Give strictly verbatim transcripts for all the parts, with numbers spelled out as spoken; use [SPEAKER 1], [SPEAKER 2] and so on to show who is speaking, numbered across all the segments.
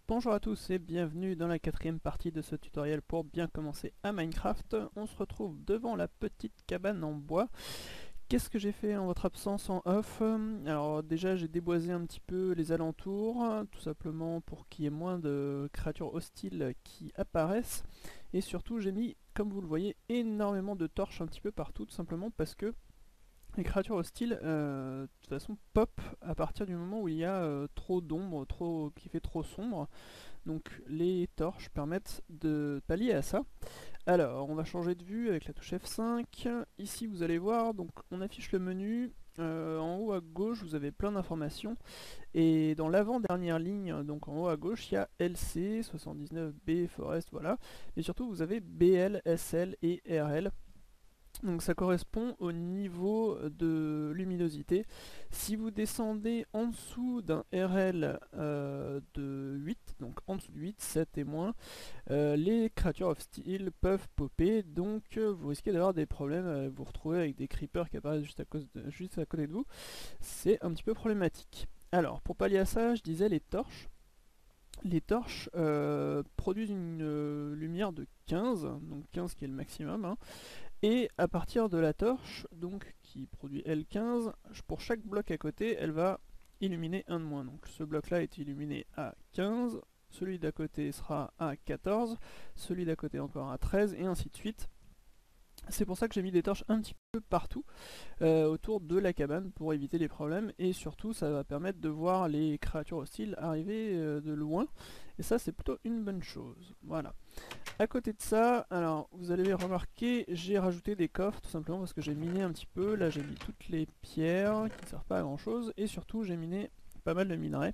[SPEAKER 1] Bonjour à tous et bienvenue dans la quatrième partie de ce tutoriel pour bien commencer à Minecraft. On se retrouve devant la petite cabane en bois. Qu'est-ce que j'ai fait en votre absence en off? Alors déjà j'ai déboisé un petit peu les alentours, tout simplement pour qu'il y ait moins de créatures hostiles qui apparaissent. Et surtout j'ai mis, comme vous le voyez, énormément de torches un petit peu partout, tout simplement parce que les créatures hostiles, euh, de toute façon, pop à partir du moment où il y a euh, trop d'ombre, trop, qui fait trop sombre. Donc les torches permettent de pallier à ça. Alors, on va changer de vue avec la touche F cinq. Ici, vous allez voir, donc on affiche le menu. Euh, en haut à gauche, vous avez plein d'informations. Et dans l'avant-dernière ligne, donc en haut à gauche, il y a L C, soixante-dix-neuf B, Forest, voilà. Et surtout, vous avez B L, S L et R L. Donc ça correspond au niveau de luminosité. Si vous descendez en dessous d'un R L euh, de huit, donc en dessous de huit, sept et moins, euh, les créatures hostiles peuvent popper, donc euh, vous risquez d'avoir des problèmes à vous retrouver avec des creepers qui apparaissent juste à, cause de, juste à côté de vous. C'est un petit peu problématique. Alors pour pallier à ça, je disais les torches. Les torches euh, produisent une euh, lumière de quinze, donc quinze qui est le maximum, hein. Et à partir de la torche, donc qui produit L quinze, pour chaque bloc à côté, elle va illuminer un de moins. Donc ce bloc là est illuminé à quinze, celui d'à côté sera à quatorze, celui d'à côté encore à treize, et ainsi de suite. C'est pour ça que j'ai mis des torches un petit peu partout euh, autour de la cabane pour éviter les problèmes, et surtout ça va permettre de voir les créatures hostiles arriver euh, de loin, et ça c'est plutôt une bonne chose. Voilà. À côté de ça, alors vous allez remarquer, j'ai rajouté des coffres tout simplement parce que j'ai miné un petit peu. Là j'ai mis toutes les pierres qui ne servent pas à grand chose, et surtout j'ai miné pas mal de minerais.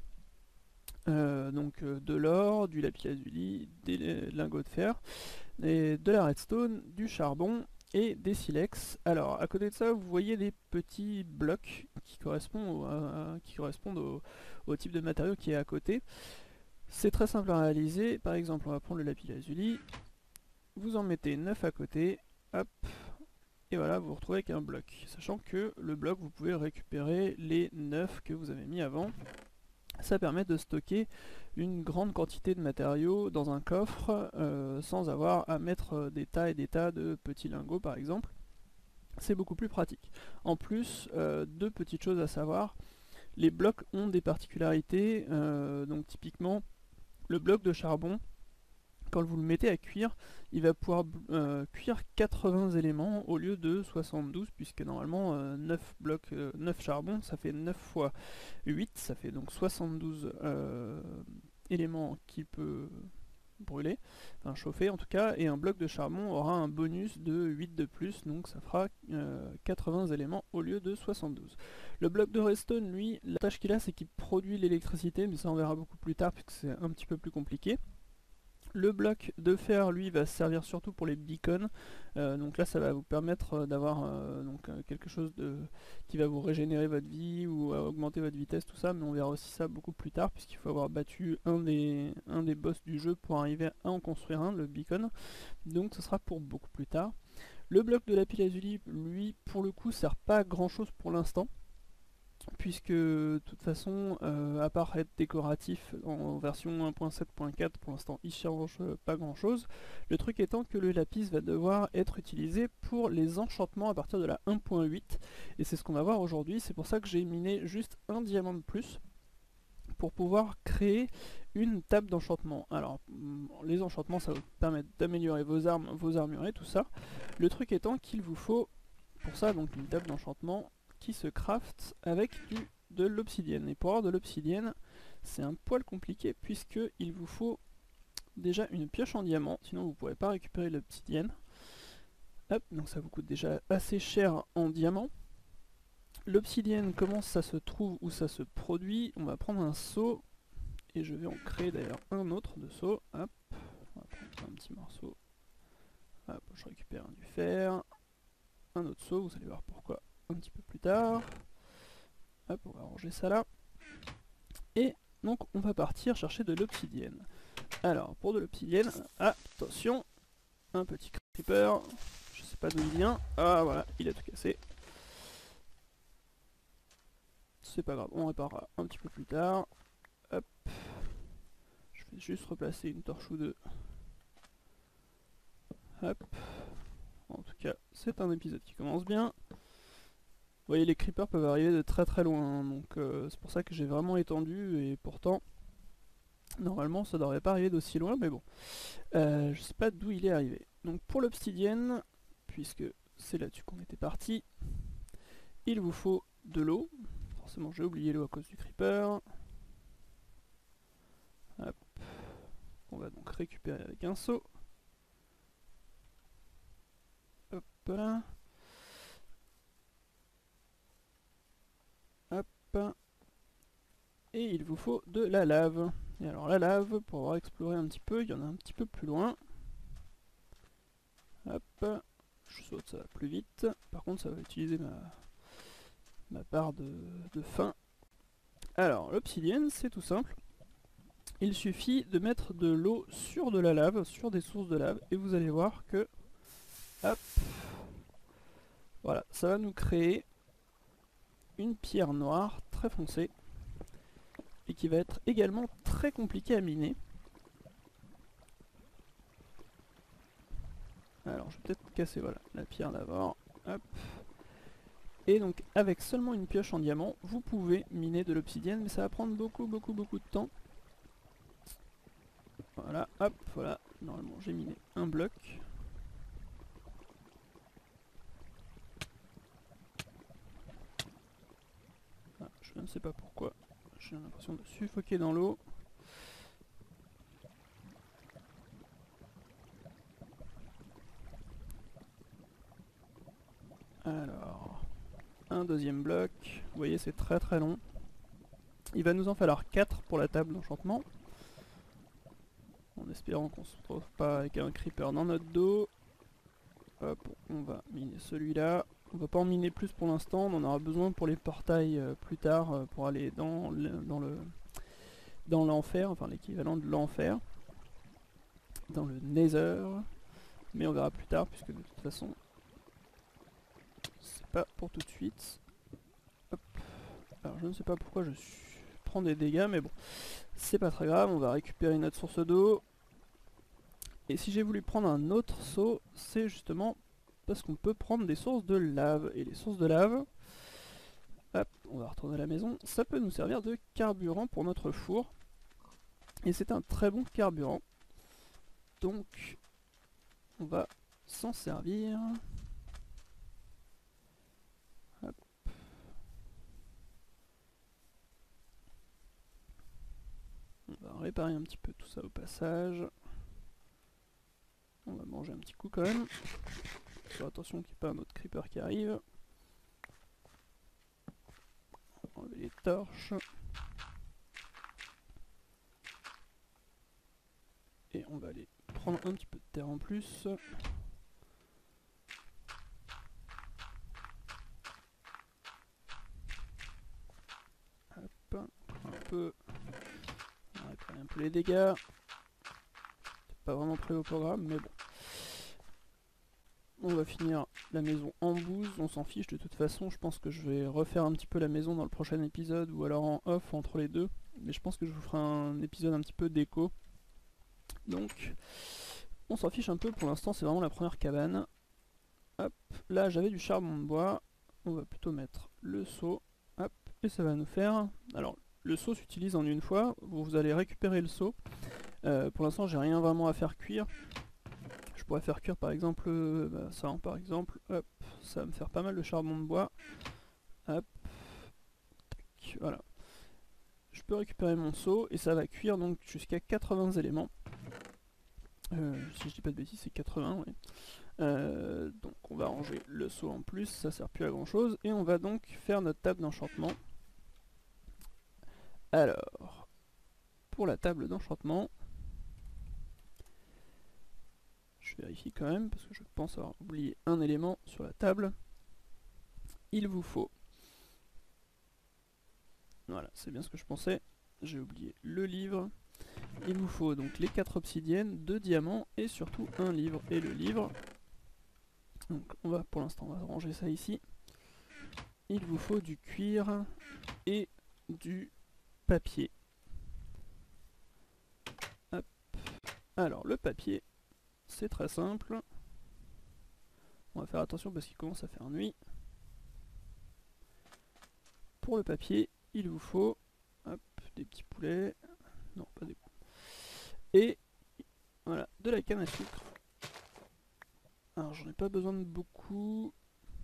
[SPEAKER 1] Euh, donc euh, de l'or, du lapis-lazuli, des lingots de fer, et de la redstone, du charbon et des silex. Alors à côté de ça, vous voyez des petits blocs qui correspondent au, à- qui correspondent au, au type de matériau qui est à côté. C'est très simple à réaliser. Par exemple, on va prendre le lapis-lazuli, vous en mettez neuf à côté, hop, et voilà, vous vous retrouvez avec un bloc. Sachant que le bloc, vous pouvez récupérer les neuf que vous avez mis avant. Ça permet de stocker une grande quantité de matériaux dans un coffre euh, sans avoir à mettre des tas et des tas de petits lingots par exemple. C'est beaucoup plus pratique. En plus, euh, deux petites choses à savoir. Les blocs ont des particularités, euh, donc typiquement le bloc de charbon, quand vous le mettez à cuire, il va pouvoir euh, cuire quatre-vingts éléments au lieu de soixante-douze, puisque normalement euh, neuf blocs, euh, neuf charbons, ça fait neuf fois huit, ça fait donc soixante-douze euh, éléments qu'il peut brûler, enfin chauffer en tout cas, et un bloc de charbon aura un bonus de huit de plus, donc ça fera euh, quatre-vingts éléments au lieu de soixante-douze. Le bloc de redstone, lui, la tâche qu'il a, c'est qu'il produit l'électricité, mais ça on verra beaucoup plus tard, puisque c'est un petit peu plus compliqué. Le bloc de fer, lui, va servir surtout pour les beacons. Euh, donc là, ça va vous permettre euh, d'avoir euh, donc, euh, quelque chose de, qui va vous régénérer votre vie ou euh, augmenter votre vitesse, tout ça. Mais on verra aussi ça beaucoup plus tard, puisqu'il faut avoir battu un des, un des boss du jeu pour arriver à en construire un, le beacon. Donc ce sera pour beaucoup plus tard. Le bloc de lapis-lazuli, lui, pour le coup, sert pas à grand chose pour l'instant, puisque de toute façon, euh, à part être décoratif en version un point sept point quatre, pour l'instant il change pas grand chose. Le truc étant que le lapis va devoir être utilisé pour les enchantements à partir de la un point huit, et c'est ce qu'on va voir aujourd'hui. C'est pour ça que j'ai miné juste un diamant de plus pour pouvoir créer une table d'enchantement. Alors les enchantements, ça va vous permettre d'améliorer vos armes, vos armurets, tout ça. Le truc étant qu'il vous faut pour ça donc une table d'enchantement qui se craft avec du, de l'obsidienne. Et pour avoir de l'obsidienne, c'est un poil compliqué, puisque il vous faut déjà une pioche en diamant, sinon vous ne pourrez pas récupérer l'obsidienne. Hop, donc ça vous coûte déjà assez cher en diamant. L'obsidienne, comment ça se trouve, où ça se produit? On va prendre un seau, et je vais en créer d'ailleurs un autre de seau. Hop, on va prendre un petit morceau. Hop, je récupère du fer. Un autre seau, vous allez voir pourquoi un petit peu plus tard. Hop, on va ranger ça là. Et donc on va partir chercher de l'obsidienne. Alors pour de l'obsidienne, attention, un petit creeper, je sais pas d'où il vient. Ah voilà, il a tout cassé. C'est pas grave, on réparera un petit peu plus tard. Hop, je vais juste replacer une torche ou deux. Hop. En tout cas, c'est un épisode qui commence bien. Vous voyez, les creepers peuvent arriver de très très loin, hein, donc euh, c'est pour ça que j'ai vraiment étendu, et pourtant, normalement ça devrait pas arriver d'aussi loin, mais bon. Euh, je sais pas d'où il est arrivé. Donc pour l'obsidienne, puisque c'est là-dessus qu'on était parti, il vous faut de l'eau. Forcément j'ai oublié l'eau à cause du creeper. Hop. On va donc récupérer avec un seau. Hop là. Hop. Et il vous faut de la lave. Et alors la lave, pour avoir exploré un petit peu, il y en a un petit peu plus loin. Hop. Je saute, ça va plus vite. Par contre ça va utiliser ma, ma barre de, de faim. Alors l'obsidienne, c'est tout simple. Il suffit de mettre de l'eau sur de la lave, sur des sources de lave, et vous allez voir que... Hop. Voilà, ça va nous créer une pierre noire très foncée et qui va être également très compliquée à miner. Alors je vais peut-être casser voilà, la pierre d'abord. Hop. Et donc avec seulement une pioche en diamant, vous pouvez miner de l'obsidienne, mais ça va prendre beaucoup beaucoup beaucoup de temps. Voilà, hop, voilà. Normalement j'ai miné un bloc. Ah, je ne sais pas pourquoi. J'ai l'impression de suffoquer dans l'eau. Alors, un deuxième bloc. Vous voyez, c'est très très long. Il va nous en falloir quatre pour la table d'enchantement. En espérant qu'on se retrouve pas avec un creeper dans notre dos. Hop, on va miner celui-là. On va pas en miner plus pour l'instant, on en aura besoin pour les portails euh, plus tard, euh, pour aller dans le, dans le dans l'enfer, enfin l'équivalent de l'enfer, dans le Nether, mais on verra plus tard puisque de toute façon c'est pas pour tout de suite. Hop. Alors je ne sais pas pourquoi je prends des dégâts, mais bon, c'est pas très grave, on va récupérer notre source d'eau. Et si j'ai voulu prendre un autre seau, c'est justement parce qu'on peut prendre des sources de lave, et les sources de lave, hop, on va retourner à la maison, ça peut nous servir de carburant pour notre four. Et c'est un très bon carburant. Donc, on va s'en servir. Hop. On va réparer un petit peu tout ça au passage. On va manger un petit coup quand même. Faire attention qu'il n'y ait pas un autre creeper qui arrive. On va enlever les torches. Et on va aller prendre un petit peu de terre en plus. Hop, un peu. On va réparer un peu les dégâts. C'est pas vraiment prévu au programme, mais bon. On va finir la maison en bouse, on s'en fiche de toute façon, je pense que je vais refaire un petit peu la maison dans le prochain épisode, ou alors en off entre les deux, mais je pense que je vous ferai un épisode un petit peu déco. Donc, on s'en fiche un peu, pour l'instant c'est vraiment la première cabane. Hop, là j'avais du charbon de bois, on va plutôt mettre le seau, hop, et ça va nous faire... Alors, le seau s'utilise en une fois, vous allez récupérer le seau. Euh, pour l'instant j'ai rien vraiment à faire cuire. Je pourrais faire cuire par exemple euh, bah, ça, hein, par exemple, hop, ça va me faire pas mal de charbon de bois. Hop, tac, voilà. Je peux récupérer mon seau et ça va cuire donc jusqu'à quatre-vingts éléments. Euh, si je dis pas de bêtises, c'est quatre-vingts, oui. Euh, donc on va ranger le seau en plus, ça sert plus à grand chose. Et on va donc faire notre table d'enchantement. Alors, pour la table d'enchantement, je vérifie quand même parce que je pense avoir oublié un élément sur la table. Il vous faut... Voilà, c'est bien ce que je pensais. J'ai oublié le livre. Il vous faut donc les quatre obsidiennes, deux diamants et surtout un livre. Et le livre... Donc on va pour l'instant on va ranger ça ici. Il vous faut du cuir et du papier. Alors le papier, c'est très simple. On va faire attention parce qu'il commence à faire nuit. Pour le papier, il vous faut hop, des petits poulets. Non, pas des poulets. Et voilà, de la canne à sucre. Alors j'en ai pas besoin de beaucoup.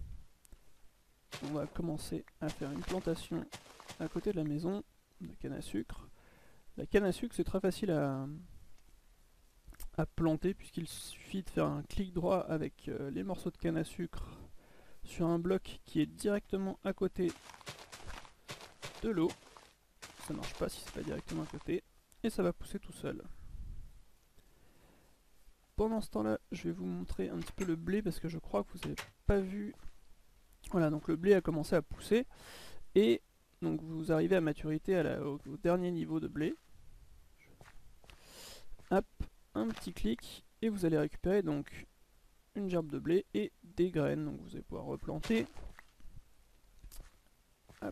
[SPEAKER 1] On va commencer à faire une plantation à côté de la maison de canne à sucre. La canne à sucre, c'est très facile à, à planter puisqu'il suffit de faire un clic droit avec euh, les morceaux de canne à sucre sur un bloc qui est directement à côté de l'eau. Ça marche pas si c'est pas directement à côté et ça va pousser tout seul. Pendant ce temps là, je vais vous montrer un petit peu le blé parce que je crois que vous n'avez pas vu. Voilà, donc le blé a commencé à pousser et donc vous arrivez à maturité à la, au, au dernier niveau de blé. Hop, un petit clic et vous allez récupérer donc une gerbe de blé et des graines. Donc vous allez pouvoir replanter. Hop.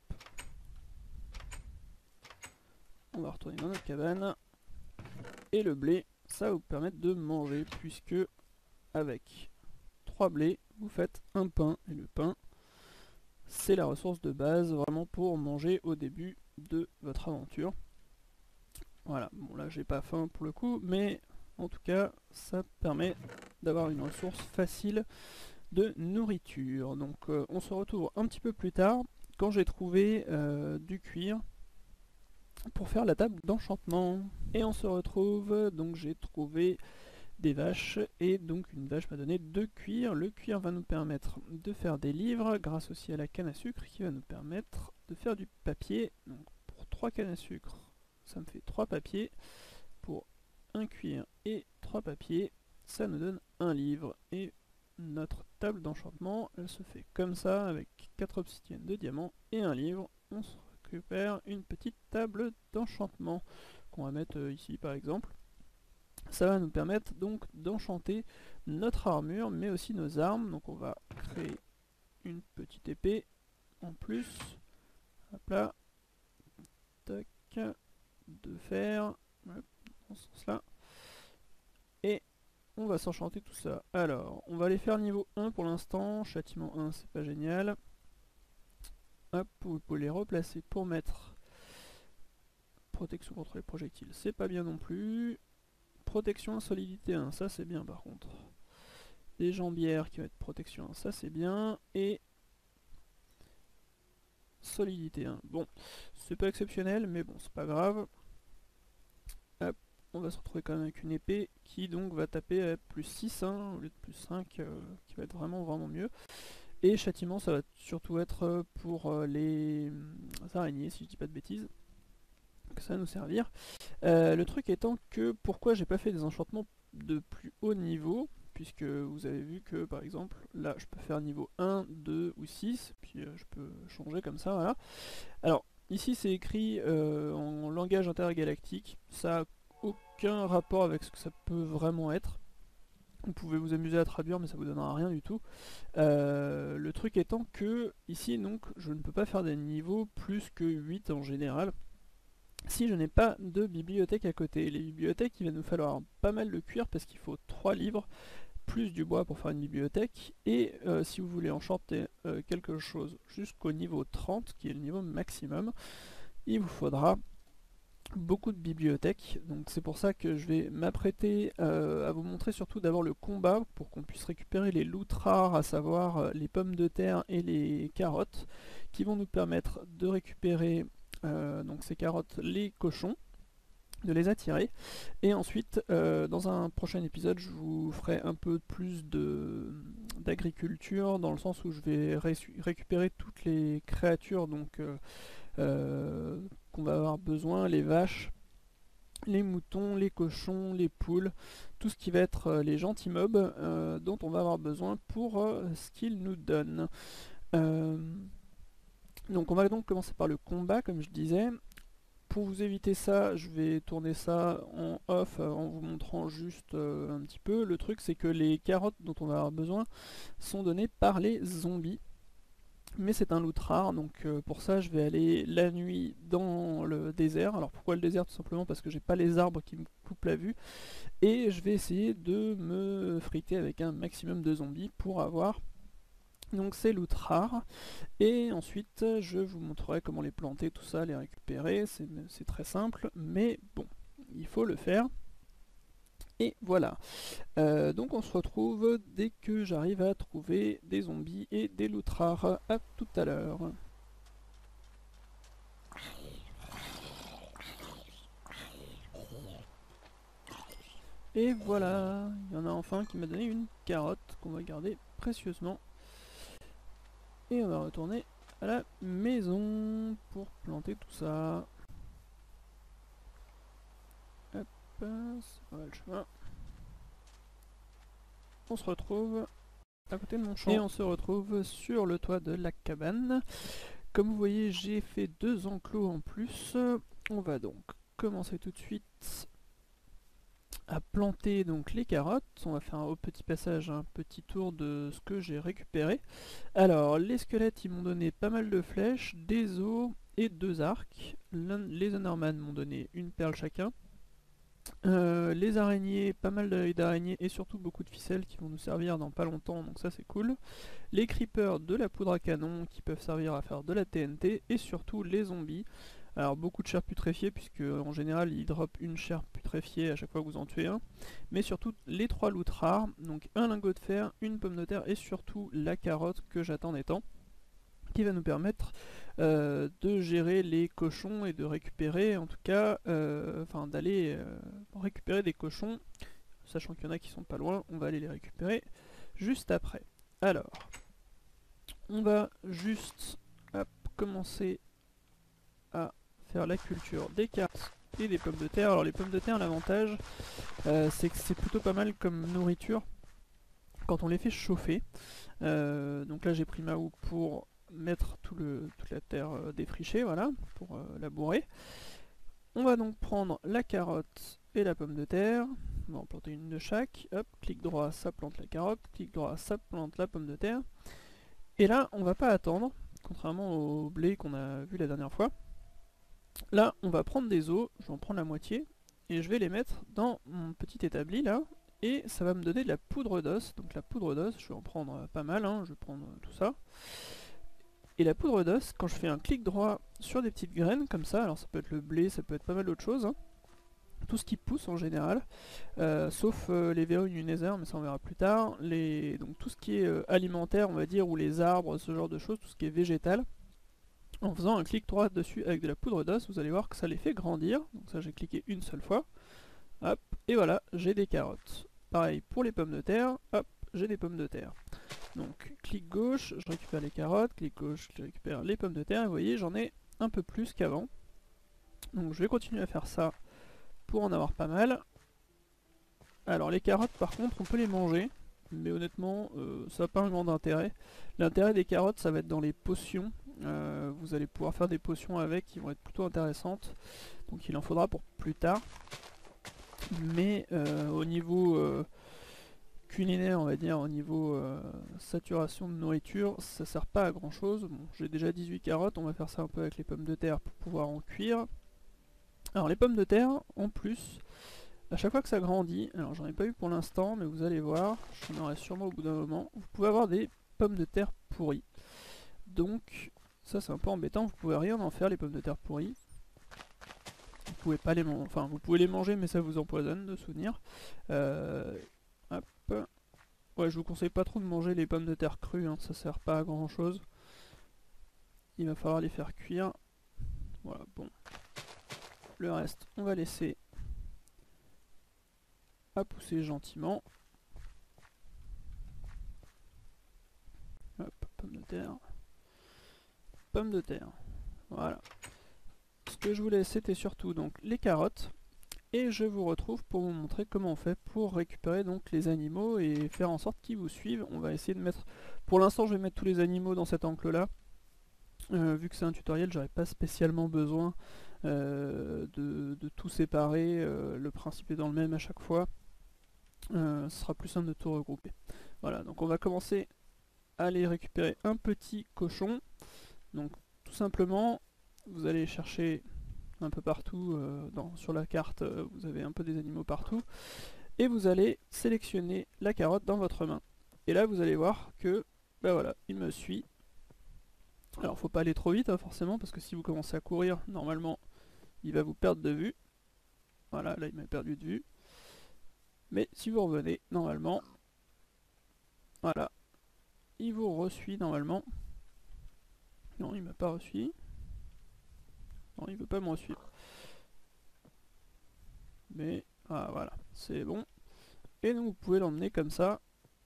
[SPEAKER 1] On va retourner dans notre cabane. Et le blé, ça va vous permettre de manger puisque avec trois blés, vous faites un pain. Et le pain, c'est la ressource de base vraiment pour manger au début de votre aventure. Voilà, bon là j'ai pas faim pour le coup, mais en tout cas ça permet d'avoir une ressource facile de nourriture. Donc euh, on se retrouve un petit peu plus tard quand j'ai trouvé euh, du cuir pour faire la table d'enchantement. Et on se retrouve, donc j'ai trouvé des vaches et donc une vache m'a donné deux cuirs. Le cuir va nous permettre de faire des livres grâce aussi à la canne à sucre qui va nous permettre de faire du papier. Donc pour trois cannes à sucre, ça me fait trois papiers. Pour un cuir et trois papiers, ça nous donne un livre. Et notre table d'enchantement, elle se fait comme ça, avec quatre obsidiennes de diamant et un livre. On se récupère une petite table d'enchantement qu'on va mettre euh, ici par exemple. Ça va nous permettre donc d'enchanter notre armure, mais aussi nos armes. Donc on va créer une petite épée en plus. Hop là. Tac. De fer. Hop, dans ce sens là. Et on va s'enchanter tout ça. Alors, on va aller faire niveau un pour l'instant. Châtiment un, c'est pas génial. Hop, vous pouvez les replacer pour mettre protection contre les projectiles, c'est pas bien non plus. Protection solidité un, ça c'est bien par contre. Des jambières qui va être protection un, ça c'est bien. Et solidité un. Bon, c'est pas exceptionnel, mais bon, c'est pas grave. Hop, on va se retrouver quand même avec une épée qui donc va taper à plus six hein, au lieu de plus cinq, euh, qui va être vraiment vraiment mieux. Et châtiment, ça va surtout être pour euh, les araignées, si je dis pas de bêtises. Que ça va nous servir. Euh, le truc étant que pourquoi j'ai pas fait des enchantements de plus haut niveau, puisque vous avez vu que par exemple là je peux faire niveau un, deux ou six, puis euh, je peux changer comme ça, voilà. Alors ici c'est écrit euh, en langage intergalactique, ça n'a aucun rapport avec ce que ça peut vraiment être. Vous pouvez vous amuser à traduire mais ça vous donnera rien du tout. Euh, le truc étant que ici donc je ne peux pas faire des niveaux plus que huit en général si je n'ai pas de bibliothèque à côté. Les bibliothèques, il va nous falloir pas mal de cuir parce qu'il faut trois livres plus du bois pour faire une bibliothèque. Et euh, si vous voulez enchanter euh, quelque chose jusqu'au niveau trente, qui est le niveau maximum, il vous faudra beaucoup de bibliothèques. Donc c'est pour ça que je vais m'apprêter euh, à vous montrer surtout d'abord le combat pour qu'on puisse récupérer les loots rares, à savoir euh, les pommes de terre et les carottes, qui vont nous permettre de récupérer Euh, donc ces carottes, les cochons, de les attirer. Et ensuite, euh, dans un prochain épisode, je vous ferai un peu plus de d'agriculture, dans le sens où je vais ré récupérer toutes les créatures donc euh, euh, qu'on va avoir besoin, les vaches, les moutons, les cochons, les poules, tout ce qui va être euh, les gentils mobs euh, dont on va avoir besoin pour euh, ce qu'ils nous donnent. Euh, Donc on va donc commencer par le combat comme je disais. Pour vous éviter ça, je vais tourner ça en off euh, en vous montrant juste euh, un petit peu. Le truc c'est que les carottes dont on va avoir besoin sont données par les zombies. Mais c'est un loot rare, donc euh, pour ça je vais aller la nuit dans le désert. Alors pourquoi le désert? Tout simplement parce que j'ai pas les arbres qui me coupe la vue, et je vais essayer de me friter avec un maximum de zombies pour avoir donc ces loot rares, et ensuite je vous montrerai comment les planter, tout ça, les récupérer, c'est très simple, mais bon, il faut le faire. Et voilà, euh, donc on se retrouve dès que j'arrive à trouver des zombies et des loot rares. À tout à l'heure. Et voilà, il y en a enfin qui m'a donné une carotte qu'on va garder précieusement. Et on va retourner à la maison pour planter tout ça. Hop, c'est pas mal le chemin. On se retrouve à côté de mon champ. Et on se retrouve sur le toit de la cabane. Comme vous voyez, j'ai fait deux enclos en plus. On va donc commencer tout de suite à planter donc les carottes. On va faire un, au petit passage un petit tour de ce que j'ai récupéré. Alors les squelettes ils m'ont donné pas mal de flèches, des os et deux arcs. Les Enderman m'ont donné une perle chacun. Euh, les araignées, pas mal d'araignées et surtout beaucoup de ficelles qui vont nous servir dans pas longtemps, donc ça c'est cool. Les creepers, de la poudre à canon qui peuvent servir à faire de la T N T, et surtout les zombies. Alors beaucoup de chair putréfiée puisque en général ils dropent une chair putréfiée à chaque fois que vous en tuez un, mais surtout les trois loot rares, donc un lingot de fer, une pomme de terre et surtout la carotte que j'attendais tant, qui va nous permettre euh, de gérer les cochons et de récupérer, en tout cas, euh, enfin d'aller euh, récupérer des cochons, sachant qu'il y en a qui sont pas loin, on va aller les récupérer juste après. Alors, on va juste hop, commencer à faire la culture des carottes et des pommes de terre. Alors les pommes de terre, l'avantage, euh, c'est que c'est plutôt pas mal comme nourriture quand on les fait chauffer. Euh, donc là j'ai pris ma houe pour mettre tout le, toute la terre euh, défrichée, voilà, pour euh, labourer. On va donc prendre la carotte et la pomme de terre, on va en planter une de chaque, hop, clic droit, ça plante la carotte, clic droit, ça plante la pomme de terre. Et là, on va pas attendre, contrairement au blé qu'on a vu la dernière fois. Là, on va prendre des os, je vais en prendre la moitié, et je vais les mettre dans mon petit établi là, et ça va me donner de la poudre d'os. Donc la poudre d'os, je vais en prendre euh, pas mal, hein, je vais prendre euh, tout ça. Et la poudre d'os, quand je fais un clic droit sur des petites graines comme ça, alors ça peut être le blé, ça peut être pas mal d'autres choses, hein, tout ce qui pousse en général, euh, sauf euh, les verrues du nether, mais ça on verra plus tard, les... donc tout ce qui est euh, alimentaire on va dire, ou les arbres, ce genre de choses, tout ce qui est végétal, en faisant un clic droit dessus avec de la poudre d'os, vous allez voir que ça les fait grandir. Donc ça j'ai cliqué une seule fois, hop, et voilà, j'ai des carottes. Pareil pour les pommes de terre, hop, j'ai des pommes de terre. Donc clic gauche, je récupère les carottes, clic gauche, je récupère les pommes de terre, et vous voyez j'en ai un peu plus qu'avant. Donc je vais continuer à faire ça pour en avoir pas mal. Alors les carottes par contre on peut les manger, mais honnêtement euh, ça n'a pas un grand intérêt. L'intérêt des carottes ça va être dans les potions, euh, vous allez pouvoir faire des potions avec qui vont être plutôt intéressantes, donc il en faudra pour plus tard. Mais euh, au niveau euh, culinaire on va dire, au niveau euh, saturation de nourriture, ça sert pas à grand chose. Bon, j'ai déjà dix-huit carottes, on va faire ça un peu avec les pommes de terre pour pouvoir en cuire. Alors les pommes de terre en plus, à chaque fois que ça grandit, alors j'en ai pas eu pour l'instant, mais vous allez voir, j'en aurai sûrement au bout d'un moment, vous pouvez avoir des pommes de terre pourries. Donc ça c'est un peu embêtant, vous pouvez rien en faire les pommes de terre pourries. Vous pouvez pas les manger, enfin vous pouvez les manger mais ça vous empoisonne de souvenir. Euh, hop. Ouais, je vous conseille pas trop de manger les pommes de terre crues, hein, ça sert pas à grand chose. Il va falloir les faire cuire. Voilà, bon. Le reste, on va laisser à pousser gentiment. Hop, pomme de terre. Pomme de terre. Voilà. Ce que je voulais, c'était surtout donc les carottes. Et je vous retrouve pour vous montrer comment on fait pour récupérer donc les animaux et faire en sorte qu'ils vous suivent. On va essayer de mettre... Pour l'instant, je vais mettre tous les animaux dans cet enclos-là. Euh, vu que c'est un tutoriel, j'aurais pas spécialement besoin euh, de, de tout séparer. Euh, le principe est dans le même à chaque fois. Euh, ce sera plus simple de tout regrouper. Voilà, donc on va commencer à aller récupérer un petit cochon. Donc tout simplement, vous allez chercher un peu partout, euh, dans, sur la carte, euh, vous avez un peu des animaux partout, et vous allez sélectionner la carotte dans votre main. Et là vous allez voir que, bah voilà, il me suit. Alors faut pas aller trop vite hein, forcément, parce que si vous commencez à courir, normalement il va vous perdre de vue. Voilà, là il m'a perdu de vue. Mais si vous revenez, normalement, voilà, il vous resuit normalement. Non, il m'a pas reçu. Non, il veut pas me resuivre. Mais, ah voilà, c'est bon. Et donc vous pouvez l'emmener comme ça,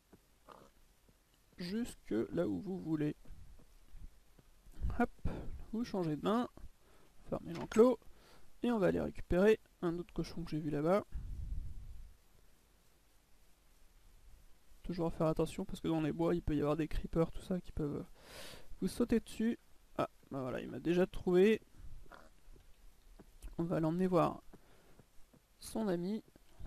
[SPEAKER 1] jusque là où vous voulez. Hop, vous changez de main, fermez l'enclos, et on va aller récupérer un autre cochon que j'ai vu là-bas. Toujours faire attention parce que dans les bois il peut y avoir des creepers, tout ça, qui peuvent vous sauter dessus. Ah, bah voilà, il m'a déjà trouvé. On va l'emmener voir son ami.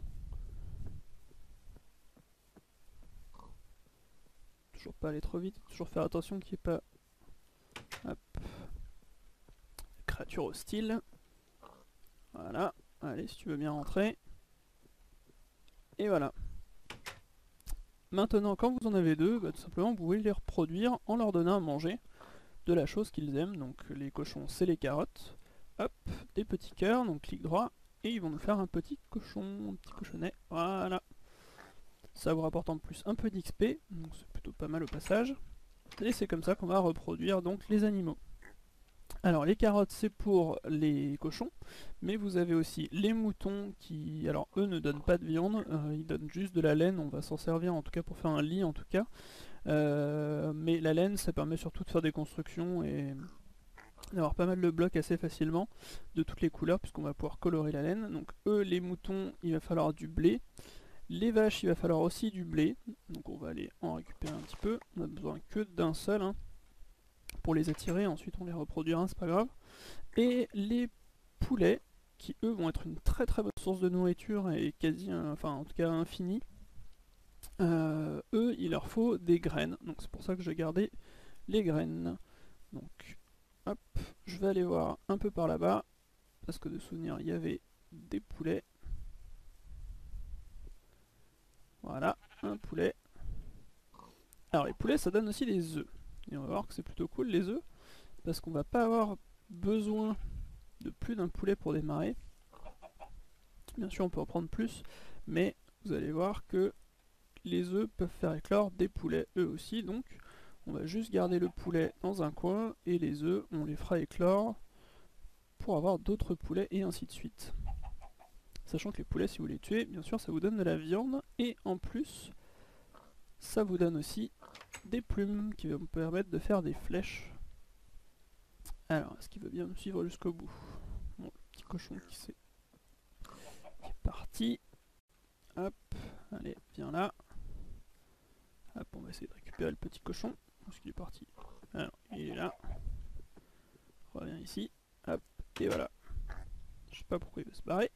[SPEAKER 1] Toujours pas aller trop vite, toujours faire attention qu'il n'y ait pas... Hop. Créature hostile. Voilà, allez si tu veux bien rentrer. Et voilà. Maintenant, quand vous en avez deux, bah, tout simplement vous pouvez les reproduire en leur donnant à manger de la chose qu'ils aiment. Donc les cochons, c'est les carottes. Hop, des petits cœurs, donc clic droit, et ils vont nous faire un petit cochon, un petit cochonnet. Voilà. Ça vous rapporte en plus un peu d'X P, donc c'est plutôt pas mal au passage. Et c'est comme ça qu'on va reproduire donc les animaux. Alors les carottes c'est pour les cochons, mais vous avez aussi les moutons qui, alors eux ne donnent pas de viande, euh, ils donnent juste de la laine, on va s'en servir en tout cas pour faire un lit en tout cas. Euh, mais la laine ça permet surtout de faire des constructions et d'avoir pas mal de blocs assez facilement, de toutes les couleurs puisqu'on va pouvoir colorer la laine. Donc eux les moutons il va falloir du blé, les vaches il va falloir aussi du blé, donc on va aller en récupérer un petit peu, on a besoin que d'un seul. Hein. Pour les attirer, ensuite on les reproduira, c'est pas grave. Et les poulets, qui eux vont être une très très bonne source de nourriture et quasi, enfin en tout cas infinie. Euh, eux, il leur faut des graines, donc c'est pour ça que je vais garder les graines. Donc, hop, je vais aller voir un peu par là-bas, parce que de souvenir, il y avait des poulets. Voilà, un poulet. Alors les poulets, ça donne aussi des œufs. Et on va voir que c'est plutôt cool les œufs, parce qu'on va pas avoir besoin de plus d'un poulet pour démarrer. Bien sûr on peut en prendre plus, mais vous allez voir que les œufs peuvent faire éclore des poulets eux aussi, donc on va juste garder le poulet dans un coin, et les œufs on les fera éclore pour avoir d'autres poulets, et ainsi de suite. Sachant que les poulets, si vous les tuez, bien sûr ça vous donne de la viande, et en plus ça vous donne aussi des plumes qui vont me permettre de faire des flèches. Alors, est-ce qu'il veut bien me suivre jusqu'au bout? Bon, le petit cochon qui s'est qui est parti. Hop, allez, viens là. Hop, on va essayer de récupérer le petit cochon. Est-ce qu'il est parti? Alors, il est là. Reviens ici. Hop, et voilà. Je sais pas pourquoi il veut se barrer.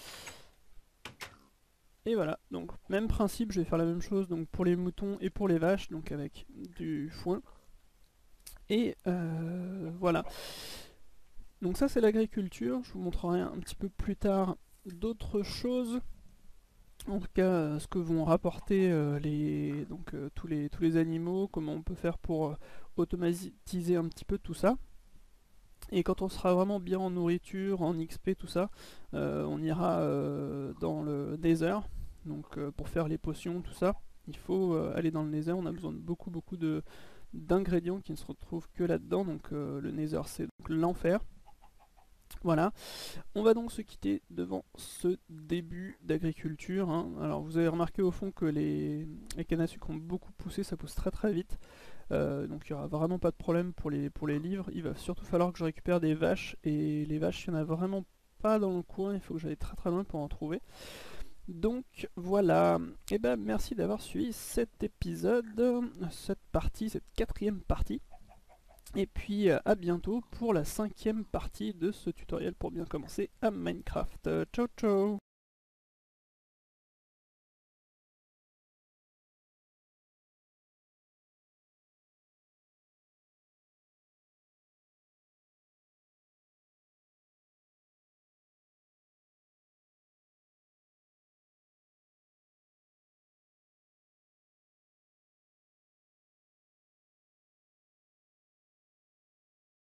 [SPEAKER 1] Et voilà, donc même principe, je vais faire la même chose donc pour les moutons et pour les vaches, donc avec du foin. Et euh, voilà. Donc ça c'est l'agriculture, je vous montrerai un petit peu plus tard d'autres choses. En tout cas, euh, ce que vont rapporter euh, les, donc, euh, tous, les, tous les animaux, comment on peut faire pour euh, automatiser un petit peu tout ça. Et quand on sera vraiment bien en nourriture, en X P, tout ça, euh, on ira euh, dans le Nether, donc euh, pour faire les potions, tout ça. Il faut euh, aller dans le Nether, on a besoin de beaucoup beaucoup de d'ingrédients qui ne se retrouvent que là-dedans, donc euh, le Nether c'est l'enfer. Voilà, on va donc se quitter devant ce début d'agriculture. Hein. Alors vous avez remarqué au fond que les, les cannes à sucre ont beaucoup poussé, ça pousse très très vite. Euh, donc il n'y aura vraiment pas de problème pour les, pour les livres. Il va surtout falloir que je récupère des vaches, et les vaches, il n'y en a vraiment pas dans le coin, il faut que j'aille très très loin pour en trouver. Donc voilà, et ben merci d'avoir suivi cet épisode, cette partie, cette quatrième partie. Et puis euh, à bientôt pour la cinquième partie de ce tutoriel pour bien commencer à Minecraft. Euh, ciao ciao.